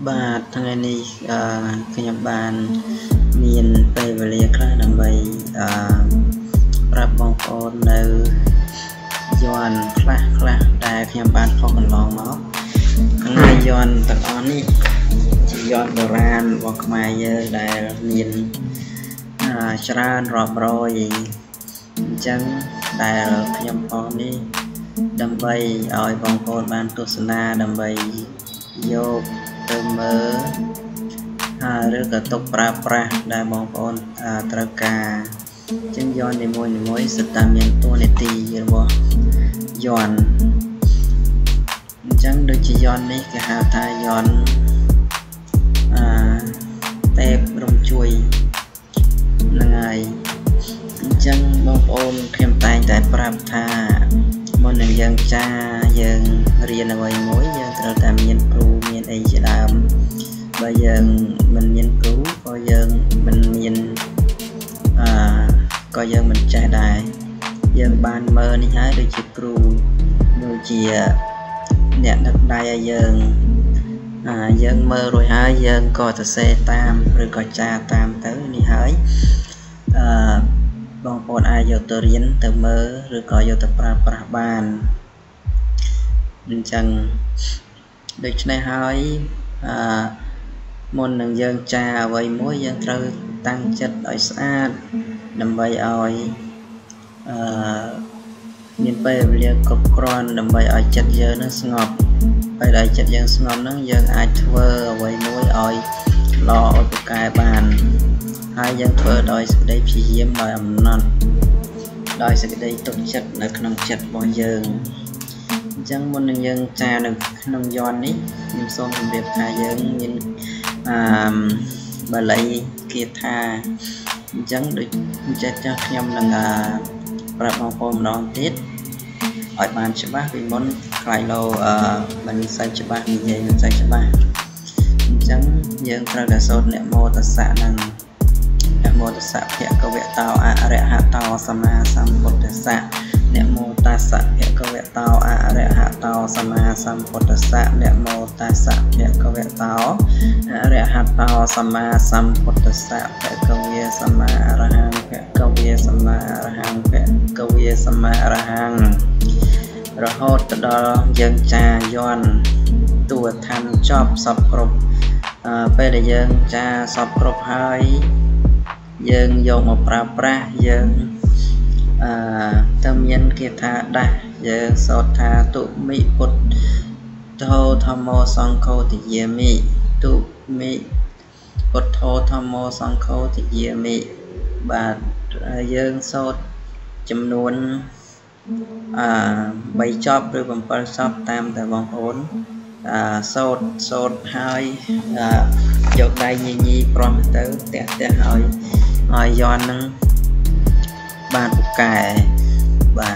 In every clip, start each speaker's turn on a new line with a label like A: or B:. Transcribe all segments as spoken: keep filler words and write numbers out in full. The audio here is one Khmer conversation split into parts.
A: បាទថ្ងៃនេះអឺខ្ញុំបានមានពេលវេលាខ្លះដើម្បីអឺប្រាប់បងប្អូននៅយន្តខ្លះខ្លះដែលខ្ញុំបានផុសកន្លងមកក្នុងយន្តទាំងអស់នេះជាយន្តបុរាណរបស់ខ្មែរយើងដែលមានអឺច្រើនរាប់រយអញ្ចឹងដែលខ្ញុំផុសនេះដើម្បីឲ្យបងប្អូនបានទស្សនាដើម្បីយកទៅមើលហើយឬក៏ទុកប្រើប្រាស់ដែលបងប្អូនត្រូវការចឹងយន្តនីមួយនីមួយសិតតែមានតួនាទីរបស់យន្តអញ្ចឹងដូចជាយន្តនេះគេហៅថាយន្តអឺតេបរំជួយហ្នឹងហើយអញ្ចឹងបងប្អូនខ្ញុំតែងតែប្រាប់ថាមុននឹងយើងចាយើងរៀនអ្វីមួយយើងត្រូវតែមានគ្រូមានអីជាដើមបើយើងមិនមានគ្រូក៏យើងមិនមានអឺក៏យើងមិនចេះដែរយើងបានមើលនេះហើយដូចជាគ្រូដូចជាអ្នកដឹកដៃឲ្យយើងអាយើងមើលរួចហើយយើងក៏សរសេរតាមឬក៏ចាតាមទៅនេះហើយអឺបងប្អូនអាចយកទៅរៀនទៅមើលឬក៏យកទៅប្រើប្រាស់បានអញ្ចឹងដូច្នេះហើយអឺមុននឹងយើងចាអ្វីមួយយើងត្រូវតាំងចិត្តឲ្យស្អាតដើម្បីឲ្យអឺមានពេលវេលាគ្រប់គ្រាន់ដើម្បីឲ្យចិត្តយើងនឹងស្ងប់ពេលដែលចិត្តយើងស្ងប់ហ្នឹងយើងអាចធ្វើអ្វីមួយឲ្យល្អឧបការបានហើយយើងធ្វើដោយសេចក្តីព្យាយាមដោយអំណត់ដោយសេចក្តីទុកចិត្តនៅក្នុងចិត្តរបស់យើងអញ្ចឹងមុននឹងយើងចានៅក្នុងយន្តនេះខ្ញុំសូមជម្រាបថាយើងមានអឺបាលីគាថាអញ្ចឹងដូចចេះចាស់ខ្ញុំនឹងប្រាប់បងប្អូនម្ដងទៀតឲ្យបានច្បាស់ពីមុនខ្លាយលោអឺមិនសូវច្បាស់និយាយមិនសូវច្បាស់អញ្ចឹងយើងត្រូវតែសូត្រនមោតស្សៈនឹងនមោតស្សៈភគវតោអរហតោសម្មាសម្ពុទ្ធស្សៈនមោតស្សៈភគវតោអរហតោសម្មាសម្ពុទ្ធស្សៈនមោតស្សៈភគវតោអរហតោសម្មាសម្ពុទ្ធស្សៈភគវេសម្មាអរហង្គភគវេសម្មាអរហង្គភគវេសម្មាអរហង្គរហូតទៅដល់យើងចាយន្តតួឋានចប់សពគ្រប់អឺពេលដែលយើងចាសពគ្រប់ហើយយើងយកមកប្រើប្រាស់យើងអឺទៅមានគេថាដាស់យើងសូត្រថាទុមិពុទ្ធោធម្មោសង្ឃោទយាមិទុមិពុទ្ធោធម្មោសង្ឃោទយាមិបាទយើងសូត្រចំនួនអឺបីចប់ឬbảyចប់តាមតែបងប្អូនអឺសូត្រសូត្រហើយយកដៃញីញីប្រោះទៅផ្ទះផ្ទះឲ្យឲ្យយន់នឹងបានពូកែបាទ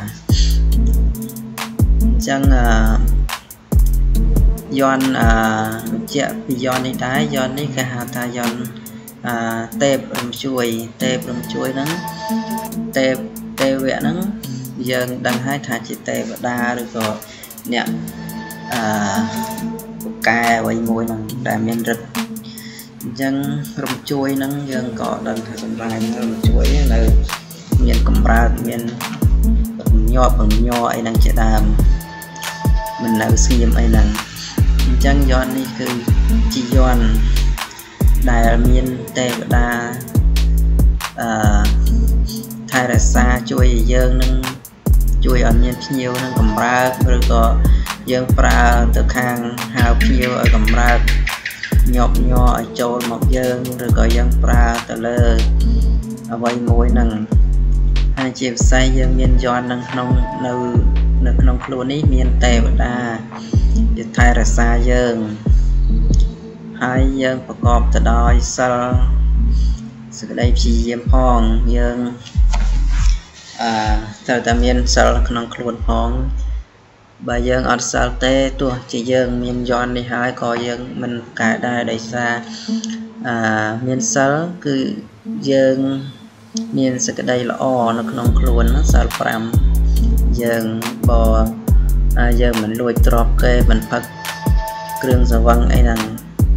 A: អញ្ចឹងអឺយន់អឺបញ្ជាក់ពីយន់នេះដែរយន់នេះគេហៅថាយន់អឺតេបរំជួយតេបរំជួយហ្នឹងតេបទេវៈហ្នឹងយើងដឹងហើយថាជាទេវតាឬក៏អ្នកអឺពូកែអ្វីមួយហ្នឹងដែលមានឫទ្ធិអញ្ចឹងរំជួយហ្នឹងយើងក៏ដឹងថាសម្រាប់រំជួយនៅមានកម្រើកមានញាប់បំញ័រអីហ្នឹងជាដើមមិននៅស្ងៀមអីហ្នឹងអញ្ចឹងយន្តនេះគឺជាយន្តដែលមានទេវតាអឺថែរក្សាជួយយើងនឹងជួយឲ្យមានភ្ញៀវនឹងកម្រើកឬក៏យើងប្រើទៅខាងហៅភ្ញៀវឲ្យកម្រើកញាប់ញ័រឲ្យចូលមកយើងឬក៏យើងប្រើទៅលើអ្វីមួយហ្នឹងហើយជាពិសេសយើងមានយន្តនៅក្នុងនៅនៅក្នុងខ្លួននេះមានទេវតាជាថែរក្សាយើងហើយយើងប្រកបទៅដោយសិលសេចក្តីព្យាយាមផងយើងអឺត្រូវតែមានសិលក្នុងខ្លួនផងបើយើងអត់សិលទេទោះជាយើងមានយន្តនេះហើយក៏យើងមិនកែដែរដោយសារអឺមានសិលគឺយើងមានសេចក្តីល្អនៅក្នុងខ្លួនសិលប្រាំយើងបើយើងមិនលួចទ្រព្យគេមិនផឹកគ្រឿងសង្វឹងអីហ្នឹង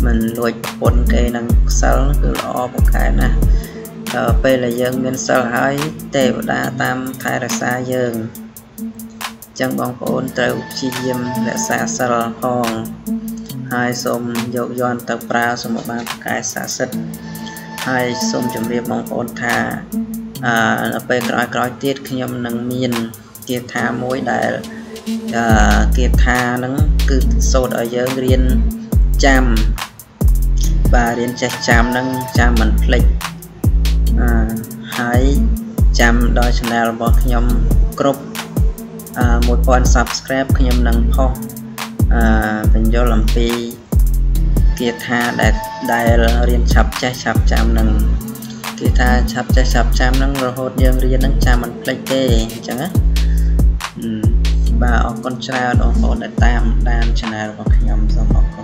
A: mình lùi bốn cái năng sơ cứ lo một cái nè bây là dân miền sơ hỏi tê đa tam thái là xa dân chẳng bóng ôn trâu chi diêm là xa sơ hòn hai xôm dấu doan tập ra xôm một bàn cái xa xích hai xôm chùm riêng bóng ôn thà à bây cõi cõi tiết khi nhầm nâng miền kia tha mối đại kia tha nâng cứ sốt ở dân riêng chăm và riêng chạy chăm nâng chăm mình click hãy chăm đôi channel bỏ khi nhầm group một con subscribe khi nhầm nâng phong mình vô làm pi kia tha đại đại riêng chập chạy chập chăm nâng kia tha chập chạy chập chăm nâng rồi hốt dân riêng nâng chăm mình click kê chẳng á và con trai đó có đại tam đan channel bỏ khi nhầm xong